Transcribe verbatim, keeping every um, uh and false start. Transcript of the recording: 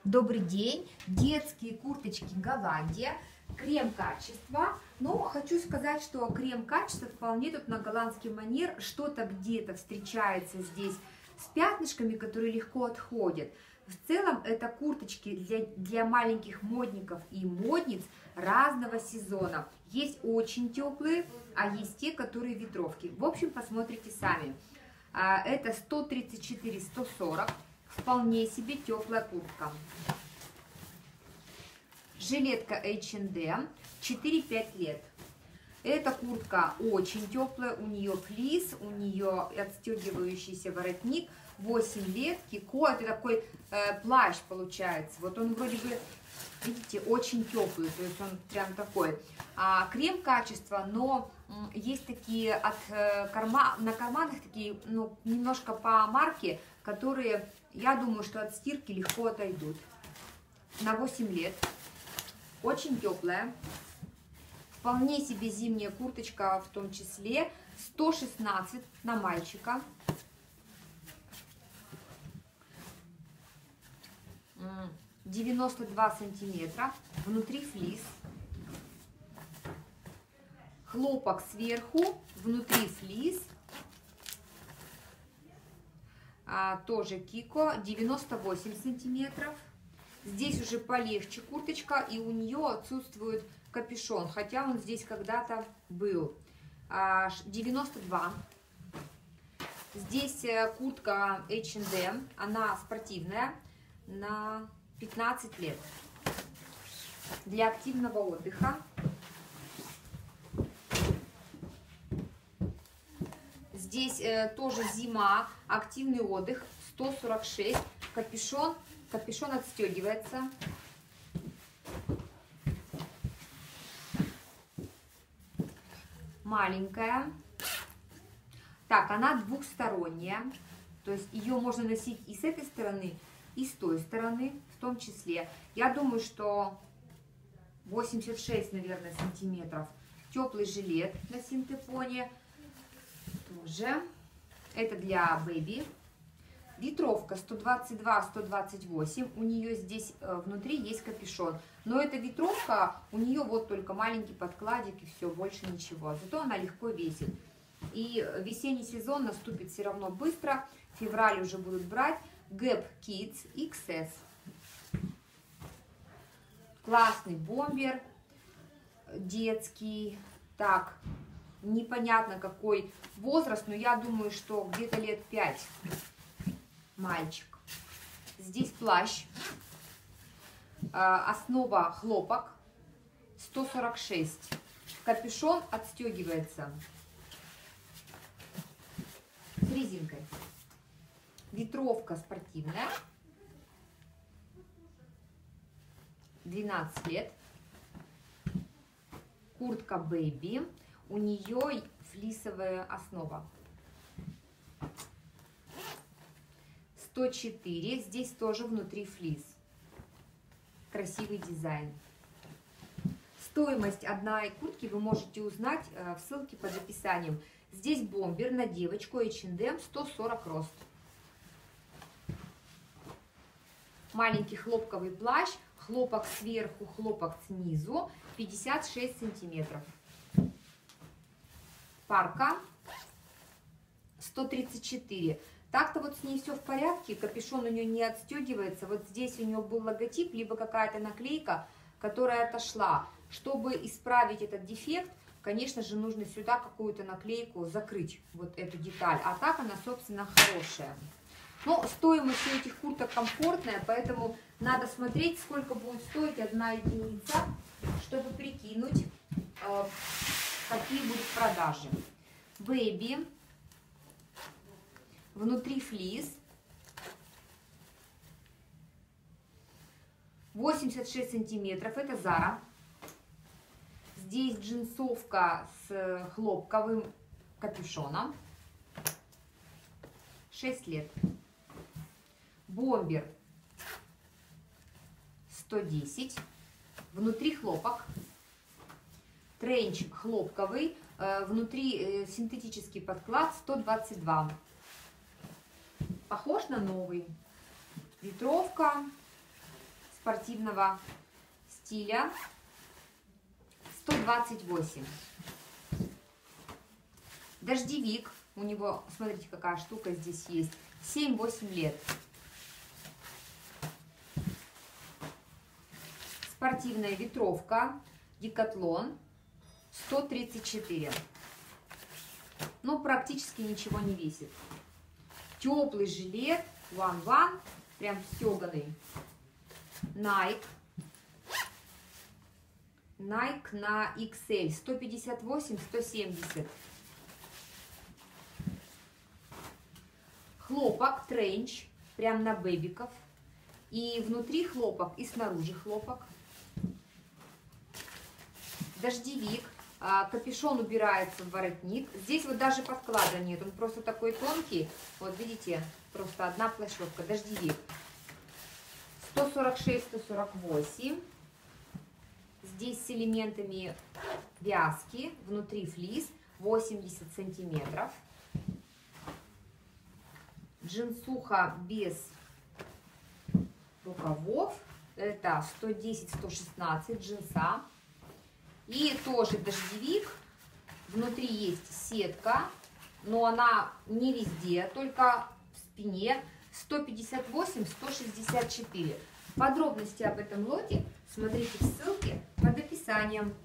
Добрый день! Детские курточки Голландия. Крем качества. Но хочу сказать, что крем качества вполне тут на голландский манер. Что-то где-то встречается здесь с пятнышками, которые легко отходят. В целом это курточки для, для маленьких модников и модниц разного сезона. Есть очень теплые, а есть те, которые ветровки. В общем, посмотрите сами. Это сто тридцать четыре — сто сорок. Вполне себе теплая куртка. Жилетка эйч энд эм, четыре-пять лет. Эта куртка очень теплая, у нее флис, у нее отстегивающийся воротник, восемь лет, кико, это такой э, плащ получается. Вот он вроде бы, видите, очень теплый, то есть он прям такой. А, крем качества, но м, есть такие от э, карма, на карманах такие, ну, немножко по марке, которые, я думаю, что от стирки легко отойдут. На восемь лет. Очень теплая. Вполне себе зимняя курточка в том числе. сто шестнадцать на мальчика. девяносто два сантиметра. Внутри флис. Хлопок сверху. Внутри флис. А, тоже кико. девяносто восемь сантиметров. Здесь уже полегче курточка, и у нее отсутствует капюшон, хотя он здесь когда-то был. девяносто два. Здесь куртка эйч энд эм, она спортивная, на пятнадцать лет. Для активного отдыха. Здесь тоже зима, активный отдых, сто сорок шесть, капюшон. Капюшон отстегивается. Маленькая. Так, она двухсторонняя. То есть ее можно носить и с этой стороны, и с той стороны в том числе. Я думаю, что восемьдесят шесть, наверное, сантиметров. Теплый жилет на синтепоне. Тоже. Это для бэби. Ветровка сто двадцать два — сто двадцать восемь, у нее здесь э, внутри есть капюшон. Но эта ветровка, у нее вот только маленький подкладик и все, больше ничего. Зато она легко весит. И весенний сезон наступит все равно быстро. В феврале уже будут брать. Гэп Kids икс эс. Классный бомбер детский. Так, непонятно какой возраст, но я думаю, что где-то лет пять. Мальчик. Здесь плащ. Основа хлопок. сто сорок шесть. Капюшон отстегивается с резинкой. Ветровка спортивная. двенадцать лет. Куртка бэби. У нее флисовая основа. сто четыре. Здесь тоже внутри флис. Красивый дизайн. Стоимость одной куртки вы можете узнать в ссылке под описанием. Здесь бомбер на девочку эйч энд эм, сто сорок рост. Маленький хлопковый плащ. Хлопок сверху, хлопок снизу. пятьдесят шесть сантиметров. Парка. сто тридцать четыре. Так-то вот с ней все в порядке, капюшон у нее не отстегивается. Вот здесь у нее был логотип, либо какая-то наклейка, которая отошла. Чтобы исправить этот дефект, конечно же, нужно сюда какую-то наклейку закрыть, вот эту деталь. А так она, собственно, хорошая. Но стоимость у этих курток комфортная, поэтому надо смотреть, сколько будет стоить одна единица, чтобы прикинуть, какие будут продажи. Бэби. Внутри флис. восемьдесят шесть сантиметров. Это Зара. Здесь джинсовка с хлопковым капюшоном. шесть лет. Бомбер сто десять. Внутри хлопок. Тренч хлопковый. Внутри синтетический подклад сто двадцать два. Похож на новый. Ветровка. спортивного стиля. сто двадцать восемь. Дождевик. У него, смотрите, какая штука здесь есть. семь-восемь лет. Спортивная ветровка. Декатлон. сто тридцать четыре. Ну, практически ничего не весит. Теплый жилет. One One. Прям стеганый. Nike. Nike на икс эль. сто пятьдесят восемь — сто семьдесят. Хлопок, тренч, прям на бэбиков. И внутри хлопок, и снаружи хлопок. Дождевик. Капюшон убирается в воротник. Здесь вот даже подклада нет. Он просто такой тонкий. Вот видите, просто одна площадка. Дождевик. сто сорок шесть — сто сорок восемь. Здесь с элементами вязки. Внутри флис. восемьдесят сантиметров. Джинсуха без рукавов. Это сто десять — сто шестнадцать джинса. И тоже дождевик. Внутри есть сетка, но она не везде, только в спине. сто пятьдесят восемь — сто шестьдесят четыре. Подробности об этом лоте смотрите в ссылке под описанием.